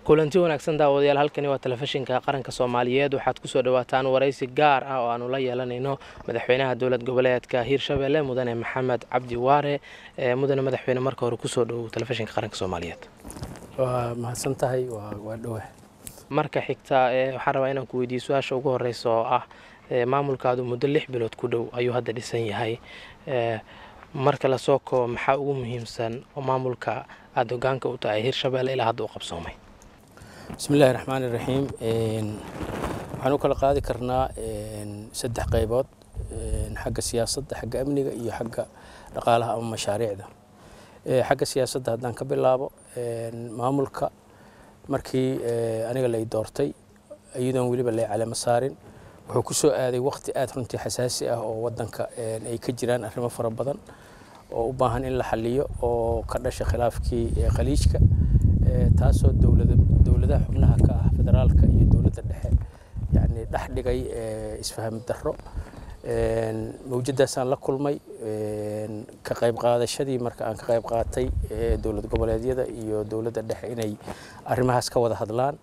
kulanti wanaagsan daawadayaal halkani waa telefishinka qaranka Soomaaliyeed waxaad ku soo dhawaataan waraysi gaar ah oo aanu la yeelanayno madaxweynaha dowlad goboleedka Hirshabelle mudane Maxamed Cabdi Waare mudane madaxweyne marka hore ku soo dhaw telefishinka qaranka Soomaaliyeed waa mahadsantahay waa dhawahay marka xigta waxaan rabaa inaan ku weydiiyo su'aasha ugu horeysa oo ah maamulkaadu muddo 6 bilood ku dhow ayuu hadda dhisan yahay marka la soo koobo maxaa ugu muhiimsan oo maamulka aad hoggaanka u tahay Hirshabelle ilaa hadda u qabsoomay بسم الله الرحمن الرحيم waxaan u kala qaadi karnaa saddex qaybood xagga siyaasadda xagga amniga iyo xagga dhaqaalaha ama mashaariicda xagga siyaasadda haddaan ka bilaabo maamulka markii aniga la doortay ayadoon waliba la calaamad saarin wuxuu ku soo aaday waqti aad runtii xasaasi ah oo wadanka ay ka jiraan arrimo fara badan oo u baahan in la xalliyo oo ka dhashay khilaafkii khaliijka taasoo dowladaha xubnaha ka ah federaalka iyo dowladda dhexe yani dhex dhigay isfaham darro mawjadaasaan la kulmay ka qayb qaadashadii marka aan ka qayb qaatay dowlad goboleedyada iyo dowladda dhexe inay arrimahaas ka wada hadlaan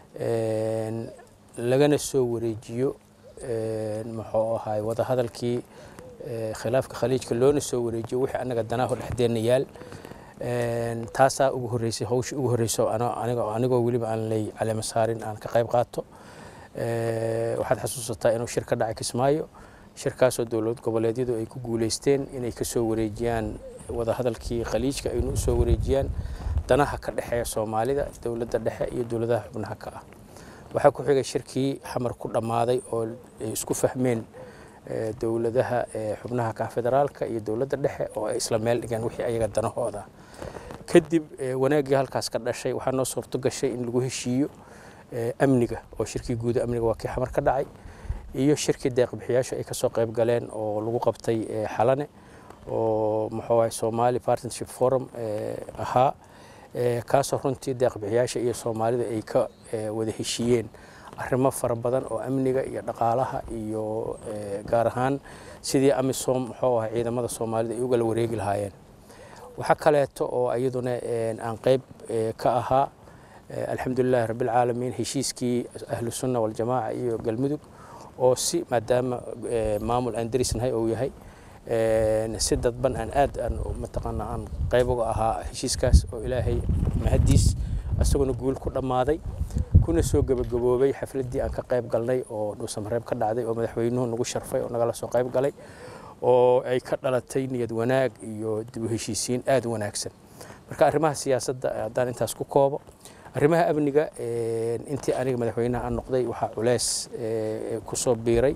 lagana soo wareejiyo muxuu ahaay wada hadalkii khilaafka khaliijka loona soo wareejiyo wixii annaga danaha dhexdeena yaal taasaa ugu horeysay hawsha ugu horeyso anigoo waliba aan lay calaamad saarin aan ka qayb qaato waxaad xasuusataa inuu shir ka dhacay Kismaayo shirkaasoo dowlad goboleedyadu ay ku guuleysteen inay ka soo wareejiyaan wada hadalkii khaliijka ay u soo wareejiyaan danaha ka dhaxeeya Soomaalida dowladda dhexe iyo dowladaha xubnaha ka ah waxa ku xigay shirkii xamar ku dhamaaday oo ay isku fahmeen dowladaha xubnaha ka federaalka iyo dowladda dhexe oo ay isla meel dhigaan wixii ayaga danahooda kadib wanaagii halkaas ka dhashay waxaa noo suurto gashay in lagu heshiiyo amniga oo shirkii guud amniga waa kii xamar ka dhacay iyo shirkii deeq bixiyaasha ay ka soo qayb galeen oo lagu qabtay xalane oo muxuu ahay Somali Partnership Forum ahaa kaasoo runtii deeq bixiyaasha iyo Soomaalida ay ka wada heshiiyeen arrimo fara badan oo amniga iyo dhaqaalaha iyo gaar ahaan sidii amisom muxuu ahay ciidamada Soomaalida ay uga la wareegi lahaayeen waxa kaleeto oo ayaduna aan qayb ka ahaa alxamdulillaah rabbil caalamiin heshiiskii ahlu sunna wal jamaa iyo galmudug oo si maadaama maamul aan darisnahay oo yahay si dadban aan aad aan mataqaana aan qayb uga ahaa heshiiskaas oo ilaahay mahadiis asaguna guul ku dhamaaday kuna soo gabagaboobay xafladii aan ka qayb galnay oo dhuusamareeb ka dhacday oo madaxweynuhu nagu sharfay oo naga la soo qayb galay oo ay ka dhalatay niyad wanaag iyo dib u heshiisiin aad wanaagsan marka arrimaha siyaasadda haddaan intaas ku koobo arrimaha amniga intii aniga madaxweynaha aan noqday waxa culeys ku soo biiray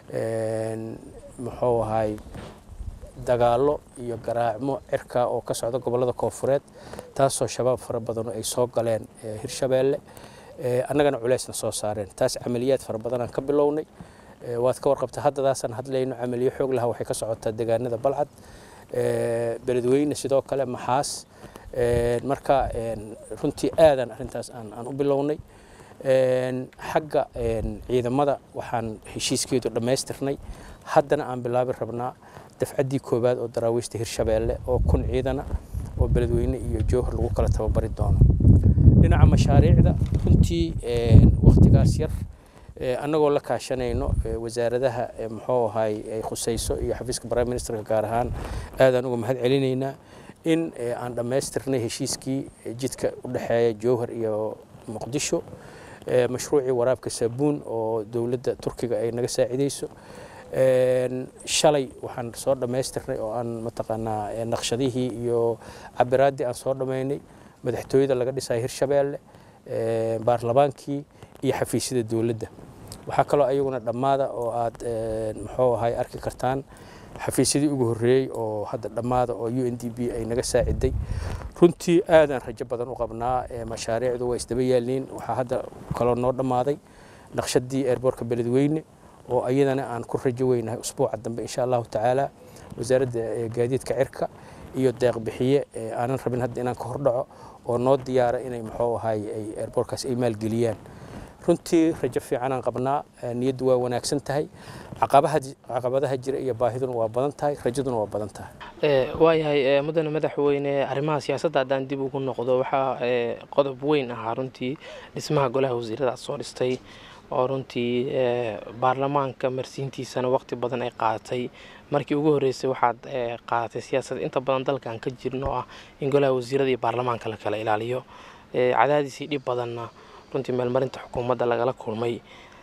muxuu ahay dagaalo iyo garaacmo cirka oo ka socda gobolada koonfureed taasoo shabaab fara badan ay soo galeen Hirshabelle annagana culeysna soo saareen taas amaliyaad fara badan aan ka bilownay waad ka warqabtaa haddadaasaan hadlayno amaliyo xoog laha waxay ka socotaa deegaanada Balcad beledweyne sidoo kale maxaas marka runtii aadan arintaas aan u bilownay xagga ciidamada waxaan heshiiskeedu dhameystirnay haddana aan bilaabi rabnaa dafcadii koobaad oo daraawiishta Hirshabelle oo kun ciidana oo beledweyne iyo joohar lagu kala tababari doono dhinaca mashaariicda runtii waqtigaas yar annagoo la kaashanayno wasaaradaha muxuu ahay ay khusayso iyo xafiiska prime ministerka gaar ahaan aadaan uga mahad celinaynaa in aan dhameystirnay heshiiskii jidka u dhaxeeya joohar iyo muqdisho mashruucii waraabka saabuun oo dowladda Turkiga ay naga saacideyso shalay waxaan soo dhameystirnay oo aan mataqaanaa naqshadihii iyo cabiraadii aan soo dhameynay madaxtooyada laga dhisay Hirshabelle baarlamaankii iyo xafiisyada dowladda waxa kale ayaguna dhamaada oo aad muxuu ahay arki kartaan xafiisyadii ugu horeeyay oo hadda dhamaada oo UNDP ay naga saaciday runtii aadan rajo badan u qabnaa mashaariicdu way isdaba yaalin waxa hadda kale noo dhamaaday naqshadii airportka beledweyne oo ayadana aan ku rajo weynahay usbuuca dambe insha Allah taala wasaaradda gaadiidka cirka iyo deeq bixiye aanan rabin hadda inaan ka hor dhaco oo noo diyaara inay muxuu ahay ay airportkaas ay maalgeliyaan runtii rajo fiican aan qabnaa niyaddu waa wanaagsan tahay caqabadaha jira iyo baahiduna waa badan tahay rajaduna waa badan tahay waayahay mudane madaxweyne arrimaha siyaasadda haddaan dib ugu noqdo waxaa qodob weyn ahaa runtii dhismaha golaha wasiirada aad soo dhistay oo runtii baarlamaanka marsiintiisana waqti badan ay qaadatay markii ugu horreysay waxaad qaadatay siyaasad inta badan dalkan ka jirin oo ah in golaha wasiirada iyo baarlamaanka la kala ilaaliyo cadaadisii dhib badanna runtii meelmarinta xukuumadda lagala kulmay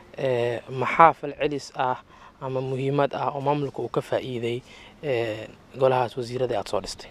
maxaa falcelis ah ama muhiimad ah oo maamulka uu ka faa'iiday golahaas wasiirada aad soo dhistay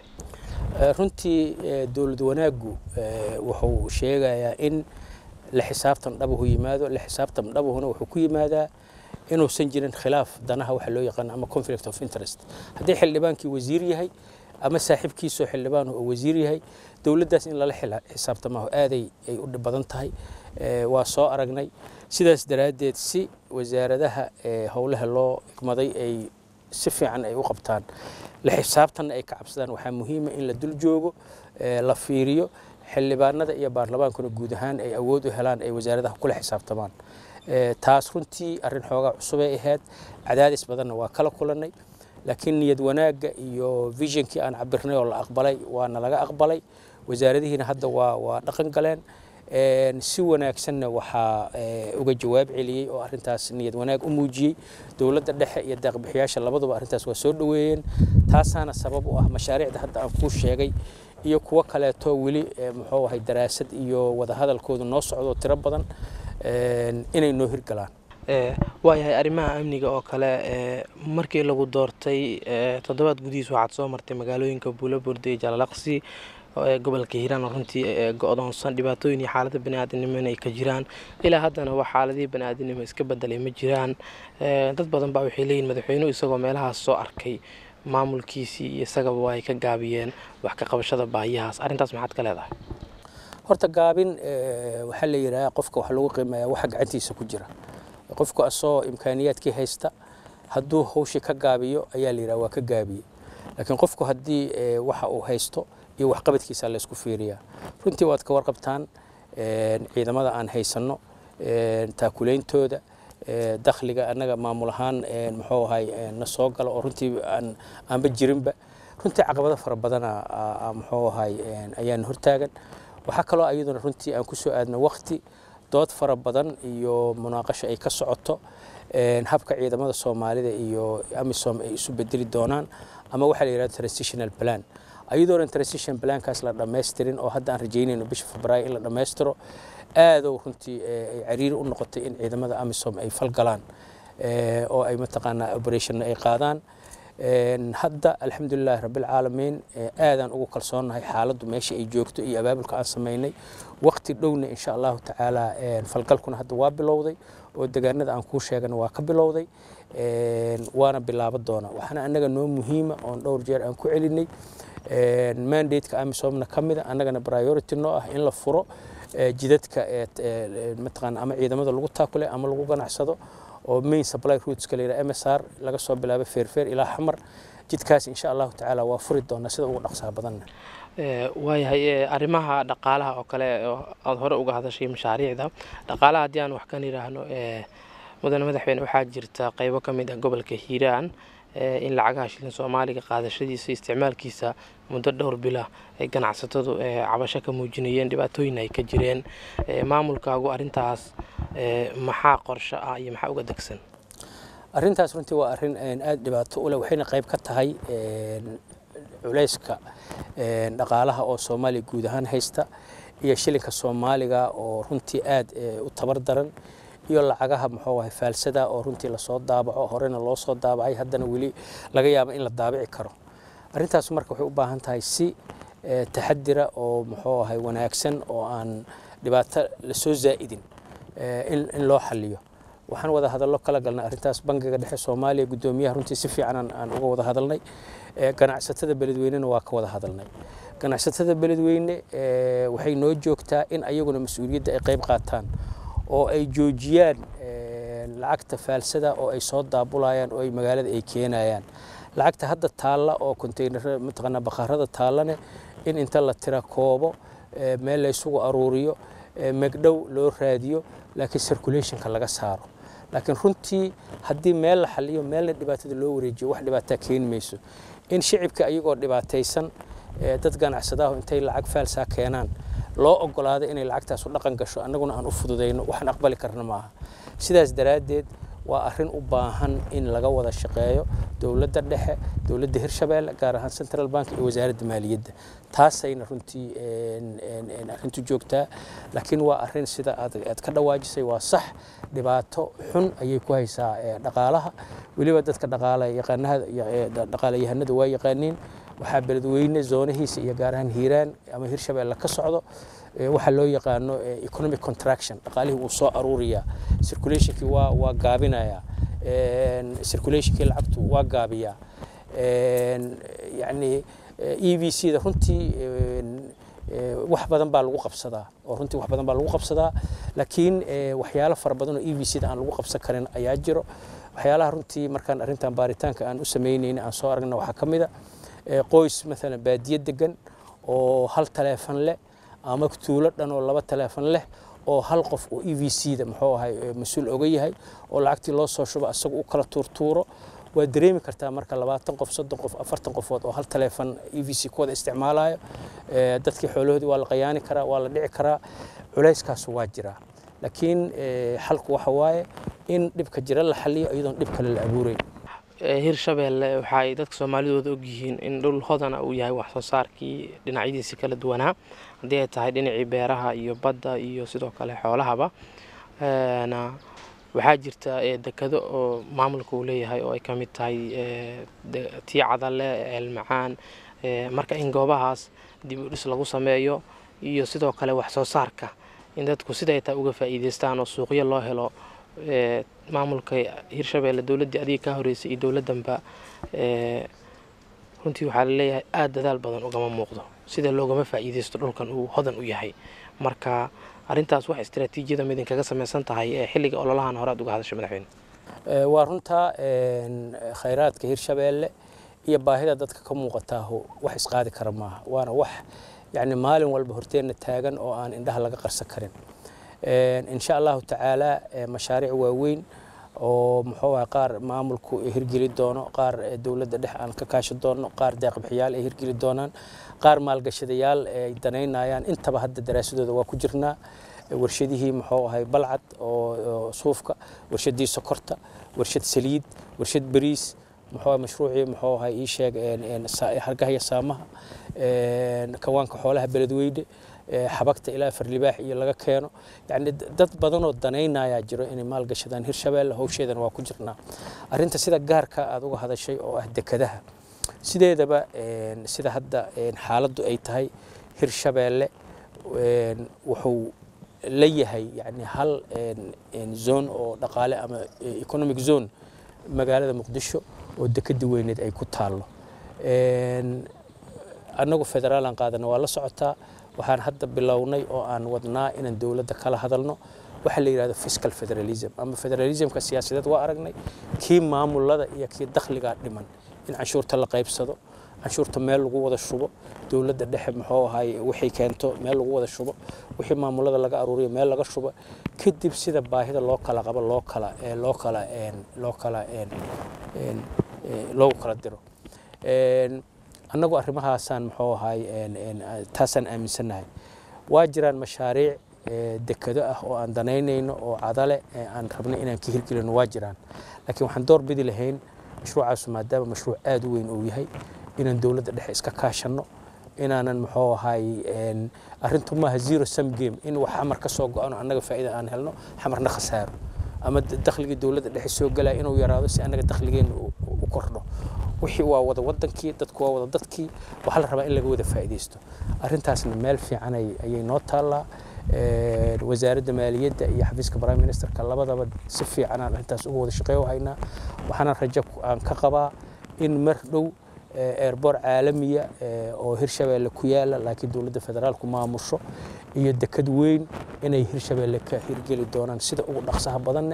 runtii dowlad wanaaggu wuxuu sheegayaa in la xisaabtan dhabuhu yimaado la xisaabtan dhabuhuna wuxuu ku yimaadaa inuusan jirin khilaaf danaha waxa loo yaqaan ama conflict of interest haddii xildhibaankii wasiir yahay ama saaxiibkiisoo xildhibaan oo wasiir yahay dowladdaas in lala xisaabtamaho aaday ay u dhib badan tahay waa soo aragnay sidaas daraaddeed si wasaaradaha howlaha loo igmaday ay si fiican ay u qabtaan la xisaabtanna ay ka cabsadaan waxaa muhiima in la dul joogo la fiiriyo xildhibaanada iyo baarlamaankuna guud ahaan ay awood u helaan ay wasaaradaha kula xisaabtamaan taas runtii arrin xoogaa cusubay ahayd cadaadis badanna waa kala kulannay laakiin niyad wanaagga iyo visionkii aan cabirnay oo la aqbalay waana laga aqbalay wasaaradihiina hadda waa dhaqan galeen si wanaagsanna waxaa uga jawaab celiyey oo arrintaas niyad wanaag u muujiyey dowladda dhexe iyo deeqbixiyaasha labaduba arrintaas waa soo dhoweeyeen taasaana sabab u ah mashaariicda hadda aan kuu sheegay iyo kuwo kaleeto weli muxuu ahay daraasad iyo wadahadalkoodu noo socdo tiro badan inay noo hirgalaan waayahay arrimaha amniga oo kale markii lagu doortay toddobaad gudihiis waxaad soo martay magaalooyinka buulaburde iyo jaalalaqsi gobolka hiiraan runtii go-doonsan dhibaatooyin iyo xaalada baniaadanimo inay ka jiraan ilaa haddana wax xaaladihii baniaadanimo iska bedelay ma jiraan dad badan baa waxay leeyihin madaxweynuhu isagoo meelahaas soo arkay maamulkiisii iyo isagaba waa ay ka gaabiyeen wax ka qabashada baahiyahaas arrintaas maxaad ka leedahay horta gaabin waxaa la yidhaha qofka wax lagu qiimeeyaa waxa gacantiisa ku jira qofku asoo imkaaniyaadkii haysta hadduu hawshii ka gaabiyo ayaa la yidhaha waa ka gaabiyey laakiin qofku haddii waxa uu haysto iyo waxqabadkiisa la isku fiiriyaa runtii waad ka warqabtaan ciidamada aan haysanno taakulaintooda dakhliga annaga maamul ahaan muxuu ahay na soo galo oo runtii aanba jirinba runtii caqabado fara badana muxuu ahay ayaan hortaagan waxaa kaloo iyaduna runtii aan ku soo aadno waqti dood fara badan iyo munaaqasho ay ka socoto habka ciidamada Soomaalida iyo AMISOM ay isu bedeli doonaan ama waxa la yiraahdo transitional plan ayadoon transition plan kaas la dhameystirin oo hadda aan rajeynayno bisha Febraayo in la dhameystiro aad oo runtii ay cariir u noqotay in ciidamada AMISOM ay falgalaan oo ay mataqaanaa operation ay qaadaan hadda alxamdulillaah rabbil caalamiin aadaan ugu kalsoonahay xaaladdu meesha ay joogto iyo abaabulka aan sameynay waqti dhowna insha Allah tacaala falgalkuna hadda waa bilowday oo deegaanada aan ku sheegana waa ka bilowday waana bilaabo doona waxana anaga noo muhiima oo dhowr jeer aan ku celinay mandate-ka AMISOMna kamida anagana priority noo ah in la furo jidadka mataqaan ama ciidamada lagu taakule ama lagu ganacsado oo main supply routes kale MSR laga soo bilaabo Feerfeer ilaa Xamar jidkaas insha Allah tacaala waa furi doona sida ugu dhaqsaha badan waayahay arrimaha dhaqaalaha oo kale aad hore uga hadashay mashaariicda dhaqaalaha hadii aan wax ka niraahno mudane madaxweyne waxaa jirta qaybo kamid ah gobolka Hiiraan in lacagaha shilin Soomaaliga qaadashadiisa isticmaalkiisa muddo dhowr bila ay ganacsatadu cabasho ka muujinayeen dhibaatooyin ay ka jireen maamulkaagu arrintaas maxaa qorshe ah iyo maxaa uga dagsan arrintaas runtii waa arrin aad dhibaato u leh waxayna qayb ka tahay culayska dhaqaalaha oo Soomaaliya guud ahaan haysta iyo shilinka Soomaaliga oo runtii aad u tabar daran iyo lacagaha muxuu ahay faalsada oo runtii la soo daabaco horena loo soo daabacay haddana wali laga yaabo in la daabici karo arrintaas marka waxay u baahan tahay si taxadira oo muxuu ahay wanaagsan oo aan dhibaato la soo zaa'idin in loo xalliyo waxaan wada hadallo kala galnay arrintaas bangiga dhexe Soomaaliya gudoomiyaha runtii si fiican aan uga wada hadalnay ganacsatada beledweynena waa ka wada hadalnay ganacsatada beledweyne waxay noo joogtaa in ayaguna mas'uuliyadda ay qayb qaataan oo ay joojiyaan lacagta faalsada oo ay soo daabulayaan oo ay magaalada ay keenayaan lacagta hadda taalla oo container mataqaana bakhaarada taallane in inta la tira koobo meel la isugu aruuriyo magdhow loo raadiyo laakiin circulationka laga saaro laakiin runtii haddii meel la xaliyo meelna dhibaatada loo wareejiyo wax dhibaato keeni mayso in shicibka ayagoo dhibaataysan dad ganacsadaha intay lacag faalsa keenaan loo ogolaado inay lacagtaas u dhaqan gasho annaguna aan u fududeyno waxaan aqbali karna maaha sidaas daraadeed waa arrin u baahan in laga wada shaqeeyo dawladda dhexe dawladda Hirshabeelle gaar ahaan Central Bank iyo wasaaradda maaliyadda taasayna runtii arrintu joogtaa laakiin waa arrin sida aad ka dhawaajisay waa sax dhibaato xun ayay ku haysaa dhaqaalaha waliba dadka dhaqaalayahanada waa yaqaaniin waxaa beledweyne zoonahiisa iyo gaar ahaan Hiiraan ama Hirshabeelle ka socdo waxa loo yaqaano economic contraction dhaqaalihii uu soo aruuriya circulationkii waa gaabinaya circulationkii lacagtu waa gaabiya yani EVC da runtii wax badan baa lagu qabsadaa oo runtii wax badan baa lagu qabsadaa laakiin waxyaalo fara badan oo EVC da aan lagu qabsan karin ayaa jiro waxyaalaha runtii markaan arrintan baaritaanka aan u sameynayna aan soo aragna waxa kamid qoys mesela baadiye degan oo hal telefoon leh ama tuulo dhan oo laba telefoon leh oo hal qof oo EVC da muxuu ahay mas'uul oga yahay oo lacagtii loo soo shubo asagu u kala tuurtuuro waa dareemi kartaa marka 20 qof 30 qof 40 qofood oo hal telefoon EVC kooda isticmaalayo dadkii xoolahoodii waa la qayaani karaa waa la dhici karaa culayskaas waa jira laakiin xalku waxa waaye in dhibka jira la xaliyo iyadoo dhib kale la abuuray Hirshabeelle waxay dadka Soomaaliyeed og yihiin in dhul hodan uu yahay wax soo saarkii dhinacyadiisa kala duwanaa hadii ay tahay dhinacii beeraha iyo badda iyo sidoo kale xoolahaba waxaa jirta dekado oo maamulku uu leeyahay oo ay ka mid tahay Tiicadale Elmacaan marka in goobahaas dib u dhis lagu sameeyo iyo sidoo kale wax soo saarka in dadku siday taa uga faa'iideystaan oo suuqyo loo helo maamulka Hirshabeelle dawladda adiga ka horeysay iyo dawladdanba runtii waxa la leeyahay aad dadaal badan uga muuqdo sida loogama faa'iideysto dhulkan uu hodan u yahay marka arrintaas wax istiraatiijiyada midin kaga sameeysan tahay xilliga ololahan hore aad uga hadashay madaxweyne waa runta khayraadka Hirshabeelle iyo baahida dadka ka muuqata wax isqaadi kara maaha waana wax yani maalin walba horteena taagan oo aan indhaha laga qarsan karin إن شاء الله تعالى مشاريع واوين ومحوها قار معمولكو هرجلي دونه قار دولة دح عن ككاش دونه قار داق بحيال هرجلي دونان قار مال قشديال دنينا يعني انت بهذا الدراسة ده وكجرنا ورشديه محوها بلعت أو صوفك ورشدي سكرتا ورشد سليد ورشد بريس محوها مشروعي محوها إيشاق حرقها هي سامها كوان كحولها بلدويد حبكت إلى فرلباح إلى لقى كانوا يعني دت بدنوا الدنينا يا جرو إني مال قشدان هيرشابيل هو شيء ذا وكجرنا أرنت سيدا جارك أدوه هذا الشيء أو أهدى كذا سيدا ده بقى سيدا هذا حالته أي تهاي هيرشابيل وحو ليه هي يعني هل زون أو دقالة أما إيكونوميك زون مقالة مقدشو ودكد وين أي كتالو أنا جو فدرال قادنا والله صعدتها waxaan hadda bilownay oo aan wadnaa inaan dawladda kala hadalno waxa la yiraahdo fiscal federalism ama federalismka siyaasadeed waa aragnay kii maamulada iyo kii dakhliga dhiman in cashuurta la qaybsado cashuurta meel lagu wada shubo dawladda dhexe muxuu ahay wixii keento meel lagu wada shubo wixii maamulada laga aruuriyo meel laga shubo kadib sida baahida loo kala qabo loo kala diro annagu arrimahaasaan muxuu ahay taasaan aaminsanahay waa jiraan mashaariic dekado ah oo aan danaynayno oo cadale aan rabno inaan ka hirgelino waa jiraan laakiin waxaan door bidi lahayn mashruucaas maadaama mashruuc aad u weyn uu yahay inaan dawladda dhexe iska kaashano inaanan muxuu ahay arrintu maaha zero sum game in wax xamar ka soo go'ano annaga faa'iido aan helno xamarna khasaaro ama dakhliga dawladda dhexe soo galay inuu yaraado si annaga dakhligeena u kordho wixii waa wada wadankii dadku waa wada dadkii waxa la rabaa in laga wada faa'iideysto arrintaasna meel fiican ayay noo taalaa wasaaradda maaliyadda iyo xafiiska prime ministerka labadaba si fiican aan arrintaas uga wada shaqeeyo haynaa waxaana rajo aan ka qabaa in mar dhow airport caalamiya oo Hirshabeelle ku yaala laakiin dawladda federaalku maamusho iyo dekad weyn inay Hirshabeelle ka hirgeli doonaan sida ugu dhaqsaha badan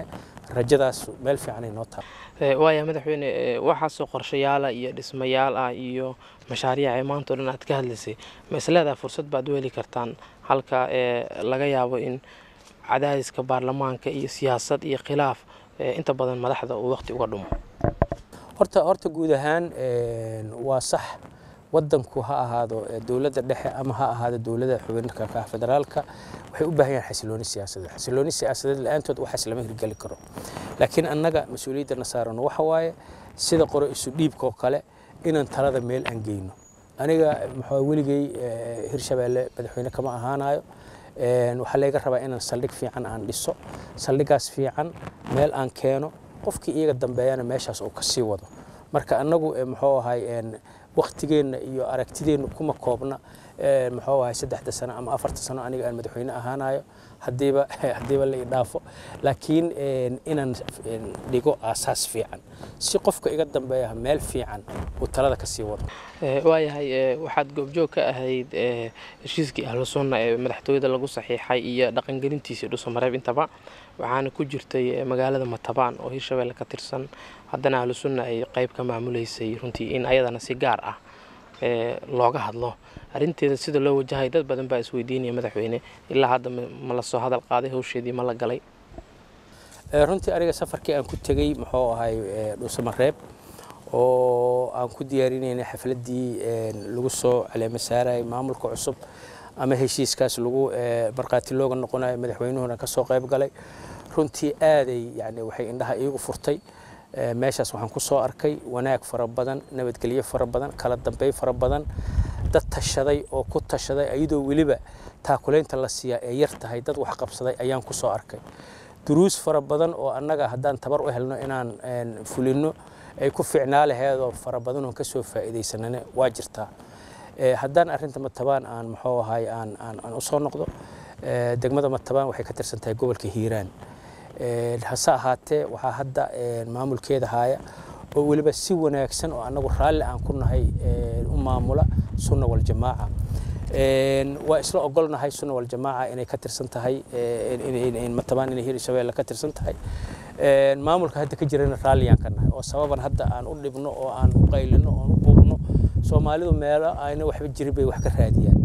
rajadaas meel fiican ay noo tahay. waaya madaxweyne waxaasoo qorshayaala iyo dhismayaal ah iyo mashaariic ay maanta oo dhan aad ka hadlaysay ma isleedahay fursad baad u heli kartaan halka laga yaabo in cadaadiska baarlamaanka iyo siyaasad iyo khilaaf inta badan madaxda uu waqti uga dhumo? horta guud ahaan waa sax wadanku ha ahaado dowladda dhexe ama ha ahaado dowladda xubinka federaalka waxay u baahan yihiin xasilooni siyaasadeed la'aantood waxaas lama hirgeli karo. laakiin annaga mas'uuliyadda saaran waxa waaye sida qoro isu dhiibkoo kale inaan talada meel aan geyno. aniga maxaa weligay Hirshabeelle madaxweyne kama ahaanayo. waxaa laga rabaa inaan saldhig fiican aan dhiso, saldhigaas fiican meel aan keeno, qofkii iyaga dambeeyana meeshaas uu ka sii wado. marka annagu muxuu ahay waqtigeena iyo aragtideena kuma koobna muxuu ahay 3 sano ama 4 sano aniga aan madaxweyne ahaanayo hadiiba la idhaafo. laakiin inaan dhigo asaas fiican si qofka iga dambeeya meel fiican uu talada ka sii wado. waayahay waxaad goobjoog ka ahayd heshiiskii ahlu sunna ee madaxtooyada lagu saxiixay iyo dhaqangelintiisa Dhuusamareeb intaba waxaana ku jirtay magaalada Matabaan oo Hirshabeelle ka tirsan haddana ahlu sunna ay qayb ka maamuleysay runtii in ayadana si gaar ah looga hadlo arinteeda sida loo wajahay. dad badan baa isweydiinaya madaxweyne ilaa hadda ma la soo hadal qaaday hawsheedii ma la galay? runtii aniga safarkii aan ku tagay muxuu ahay Dhuusamareeb oo aan ku diyaarinaynay xafladii lagu soo caleema saaray maamulka cusub ama heshiiskaas lagu marqaati looga noqonayo madaxweynuhuna ka soo qayb galay. runtii aaday yani waxay indhaha iigu furtay. meeshaas waxaan ku soo arkay wanaag fara badan, nabadgelyo fara badan, kala dambeyn fara badan, dad tashaday oo ku tashaday ayadoo weliba taakuleynta la siiyaa ee yar tahay dad wax qabsaday ayaan ku soo arkay. duruus fara badan oo annaga haddaan tabar u helno inaan fulino ay ku fiicnaa laheedoo fara badan oo ka soo faa'iidaysanana waa jirtaa. haddaan arrinta Matabaan aan muxuu ahay aan u soo noqdo degmada Matabaan waxay ka tirsan tahay gobolka Hiiraan. hase ahaatee waxaa hadda maamulkeeda haya oo weliba si wanaagsan oo annagu raalli aan ku nahay u maamula Sunna wal Jamaaca. waa isla ogolnahay Sunna wal Jamaaca inay ka tirsan tahay in Matabaan inay Hirshabeelle ka tirsan tahay. maamulka hadda ka jirana raalliyaan ka nahay oo sababan hadda aan u dhibno oo aan u qaylino oo aan u buuqno Soomaalidu meelo ayna waxba jirin bay wax ka raadiyaan.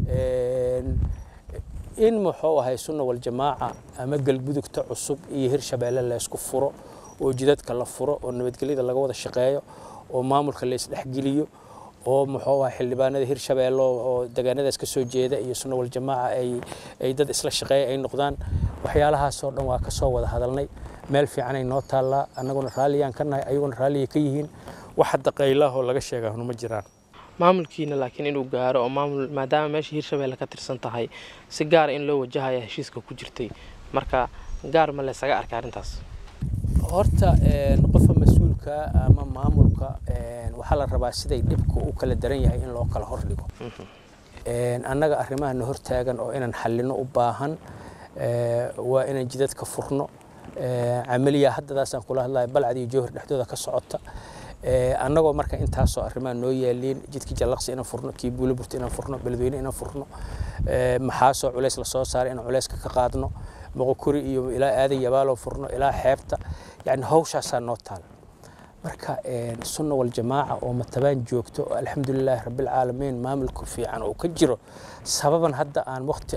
in muxuu ahay Sunna wal Jamaaca ama galgudugta cusub iyo Hirshabeelle la isku furo oo jidadka la furo oo nabadgelyada laga wada shaqeeyo oo maamulka la isdhexgeliyo oo muxuu ahay xildhibaanada Hirshabeelle oo deegaanadaas ka soo jeeda iyo Sunna wal Jamaaca ay dad isla shaqeeya ay noqdaan. waxyaalahaas oo dhan waa ka soo wada hadalnay. meel fiican ay noo taallaa. annaguna raalliyaan ka nahay ayaguna raalliya ka yihiin. wax hadda qaylaho laga sheegaa ma jiraan. maamulkiina laakiin inuu gaaro oo maadaama meesha Hirshabeelle ka tirsan tahay si gaar in loo wajahayo heshiiska ku jirtay marka gaar ma la isaga arkay arrintaas? horta qofka mas'uulka ama maamulka waxa la rabaa siday dhibku u kala daran yahay in loo kala hordhigo. annaga arrimaha na hortaagan oo inaan xallino u baahan waa inaan jidadka furno. camaliya haddadaasaan kula hadlayo Balcad iyo Jowhar dhexdooda ka socota. annagoo marka intaasoo arrimaha noo yaaliin jidkii Jallaqsi inaan furno, kii Buulaburti inaan furno, Beledweyne inaan furno, maxaasoo culays la soo saaray inaan culayska ka qaadno, Moqokuri iyo ilaa Aadan Yabaalo furno ilaa xeebta. yani hawshaasaa noo taal. marka Sunna wal Jamaaca oo Matabaan joogto alxamdulilaahi rabbil caalamiin maamulku fiican oo ka jiro sababan hadda aan waqti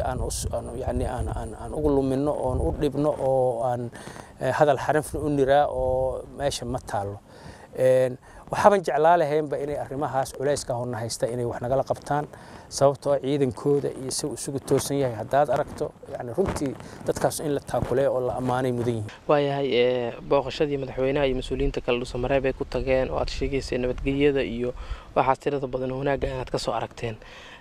aan ugu lumino oo u dhibno oo aan hadal xarafna u niraa oo meesha ma taalo. waxaan jeclaa lahaynba inay arrimahaas culayska hoona haysta inay wax nagala qabtaan sababtoo ciidankooda iyo si isugu toosan yahay haddaad aragto yani runtii dadkaas in la taakuleeyo oo la ammaanay mudan yihiin. waayahay booqashadii madaxweynaha iyo mas'uuliyiinta kale Dhuusamareeb ay ku tageen oo aad sheegaysay nabadgelyada iyo waxaas tirada badan wanaagga inaad ka soo aragteen.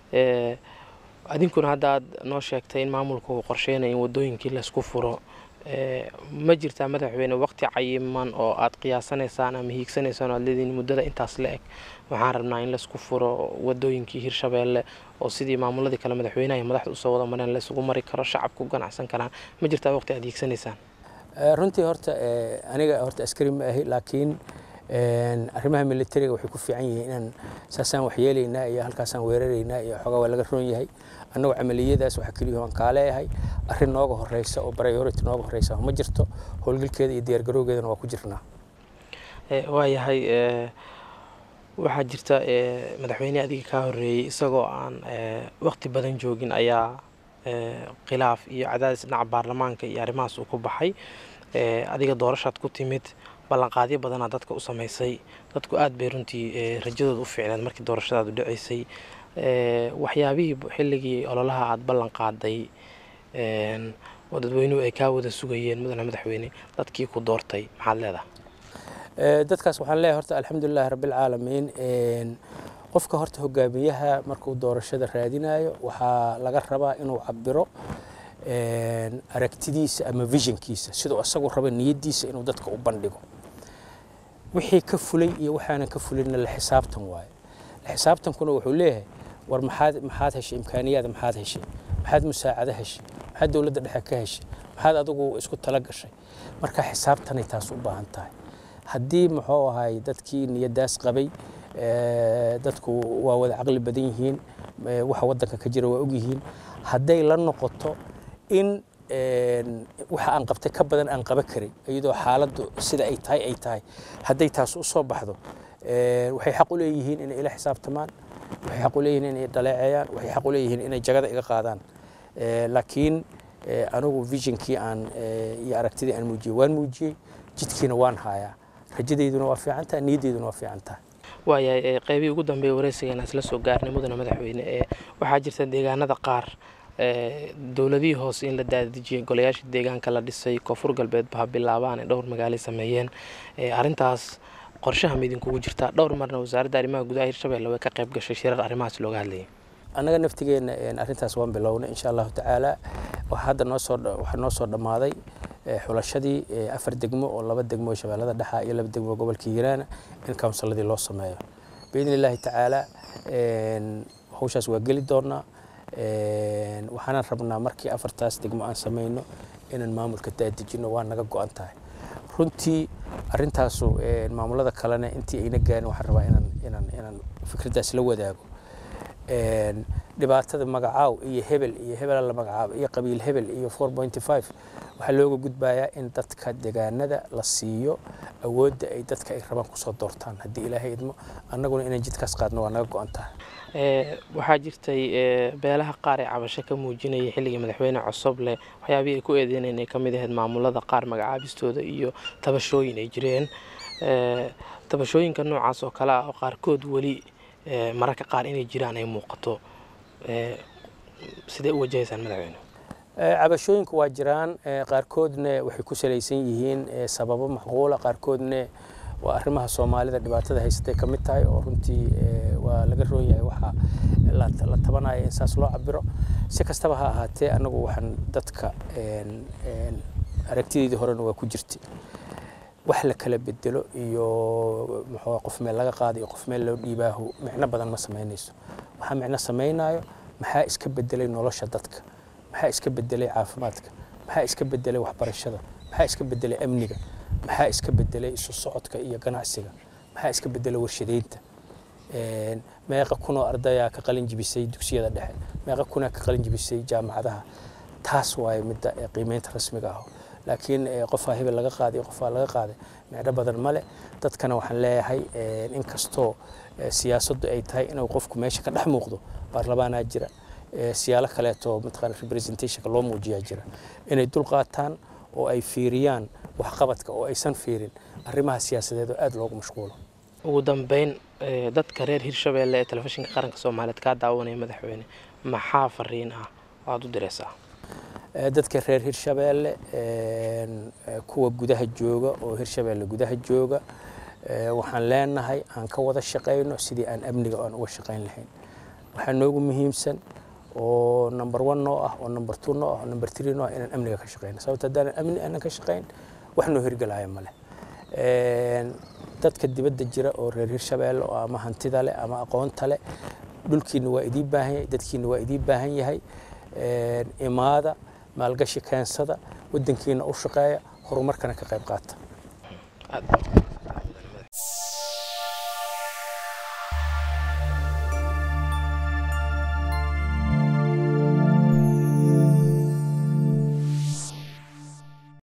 adinkuna hadda aad noo sheegtay in maamulku uu qorsheynayo in wadooyinkii la isku furo. ma jirtaa madaxweyne waqti cayiman oo aad qiyaasanaysaan ama hiigsanaysaan oo aad leediin muddada intaas la eg waxaan rabnaa in la isku furo wadooyinkii Hirshabeelle oo sidii maamuladii kale madaxweynaha iyo madaxda u soo wada mareen la isugu mari karo shacabku ganacsan karaan? ma jirtaa waqti aad hiigsanaysaan? runtii horta aniga horta askari ma ahi laakiin arrimaha militariga waxay ku fiican yihiin inaan saasaan waxyeelaynaa iyo halkaasaan weeraraynaa iyo xogaa waa laga roon yahay annagu camaliyadaas waxaa keliya aan kaaleeyahay arrin nooga horeysa oo priority nooga horeysa ma jirto howlgalkeeda iyo diyaargarowgeedana waa ku jirnaa waayahay waxaa jirta madaxweyne adiga kaa horeeyey isagoo aan waqti badan joogin ayaa khilaaf iyo cadaadis dhinaca baarlamaanka iyo arrimahaas uu ku baxay adiga doorashaad ku timid ballanqaadyo badanaa dadka u samaysay dadku aad bay runtii rajadooda u fiicneed markii doorashadaadu dhaceysay waxyaabihii xilligii ololaha aad ballan qaaday oo dadweynuhu ay kaa wada sugayeen mudane madaxweyne dadkii ku doortay maxaad leedahay dadkaas waxaan leeyahay horta alxamdulillahi rabbil caalamiin qofka horta hogaamiyaha markuu doorashada raadinayo waxaa laga rabaa inuu cabiro aragtidiisa ama visionkiisa sidoo asagu raba niyadiisa inuu dadka u bandhigo wixii ka fulay iyo waxaanan ka fulinna la xisaabtan waayo la xisaabtankuna wuxuu leeyahay war maxaad heshay imkaaniyaad maxaad heshay maxaad musaacado heshay maxaad dowladda dhexe ka heshay maxaad adigu isku tala gashay marka xisaabtanay taas u baahan tahay haddii muxuu ahay dadkii niyadaas qabay dadku waa wada caqli badan yihiin waxa waddanka ka jira waa og yihiin hadday la noqoto in waxa aan qabtay ka badan aan qaban karay iyadoo xaaladdu sida ay tahay hadday taas u soo baxdo waxay xaq u leeyihiin inay ila xisaabtamaan waxay xaq u leeyihiin inay dhaleeceeyaan waxay xaq u leeyihiin inay jagada iga qaadaan laakiin anigu visionkii iyo aragtidii aan muujiyey waan muujiyey jidkiina waan haayaa rajadeyduna waa fiican tahay niyaddeyduna waa fiican tahay waayahay qaybihii ugu dambeeyay wareysigeena isla soo gaarnay mudane madaxweyne waxaa jirta deegaanada qaar dowladihii hoose in la daadejiyay golayaasha deegaanka la dhisay koonfur galbeed baa bilaabaan ay dhowr magaalo sameeyeen arrintaas qorshaha ma idinkugu jirtaa dhowr marna wasaaradda arrimaha gudaha hirshabelle way ka qayb gashay shirar arrimahaas looga hadlayay annaga naftigeena arrintaas waan bilownay insha allahu tacaala waxaa noo soo dhammaaday xulashadii 4 degmo oo 2 degmo shabeellada dhexe iyo 2 degmo gobolka hiiraan in kawnsaladii loo sameeyo biidni illaahi tacaala hawshaas waa geli doonaa waxaan rabnaa markii 4taas degmo aan sameeyno inaan maamulka daadejino waa naga go'an tahay runtii arrintaasu maamulada kalena intii ayna gaarin waxaan rabaa inaan fikraddaas la wadaago dhibaatada magacaaw iyo hebel la magacaabo iyo qabiil hebel iyo 4.5 waxaa looga gudbayaa in dadka deegaanada la siiyo awoodda ay dadka ay rabaan kusoo doortaan haddii ilaahay idmo annaguna inaan jidkaas qaadno waa naga go'an tahay waxaa jirtay beelaha qaar ee cabasho ka muujinayay xilligii madaxweyne Cosoble waxyaabihii ay ku eedeynayeen ay ka mid ahayd maamulada qaar magacaabistooda iyo tabashooyin ay jireen tabashooyinka noocaas oo kale ah oo qaarkood weli mararka qaar inay jiraan ay muuqato sidee u wajahaysaan madaxweyne cabashooyinku waa jiraan qaarkoodna waxay ku salaysan yihiin sababo macquula qaarkoodna waa arrimaha Soomaalida dhibaatada haystay ka mid tahay oo runtii waa laga roon yahay waxa la tabanayo in saas loo cabiro si kastaba ha ahaatee anagu waxaan dadka aragtideedii horena waa ku jirtay wax la kala bedelo iyo muxuu qof meel laga qaadiyo qof meel loo dhiibaaho macna badan ma sameynayso waxa macna sameynayo maxaa iska bedelay nolosha dadka maxaa iska bedelay caafimaadka maxaa iska bedelay waxbarashada maxaa iska bedelay amniga maxaa iska bedelay isu socodka iyo ganacsiga maxaa iska bedelay warshadeynta meeqa kunoo ardaya ka qalin jibisay dugsiyada dhexe meeqa kuna ka qalin jibisay jaamacadaha taas waay midda qiimeynta rasmiga ah laakiin qofaa hebel laga qaaday qofaa laga qaaday macna badan male dadkana waxaan leeyahay in kasto siyaasaddu ay tahay inuu qofku meesha ka dhex muuqdo baarlamaanaa jira siyaalo kaleeto mataqaan representationka loo muujiyaa jira inay dul qaataan oo ay fiiriyaan waxqabadka oo aysan fiirin arrimaha siyaasadeed oo aad loogu mashquulo ugu dambeyn dadka reer Hirshabelle ee telefishinka qaranka Soomaaliyeed ka daawanaya madaxweyne maxaa fariin ah aad u diraysaa dadka reer Hirshabelle kuwa gudaha jooga oo Hirshabelle gudaha jooga waxaan leenahay aan ka wada shaqeyno sidii aan amniga aan uga shaqeyn lahayn waxa noogu muhiimsan oo number 1 noo ah oo number 2 noo ah oo number 3 noo ah inaan amniga ka shaqeyno sababta hadaan amni aan ka shaqeyn wax noo hirgalaya male dadka dibadda jira oo reer Hirshabelle oo ama hantida leh ama aqoonta leh dhulkiina waa idin baahan yahay dadkiina waa idin baahan yahay imaada maalgashi keensada wadankiina u shaqeeya horumarkana ka qayb qaata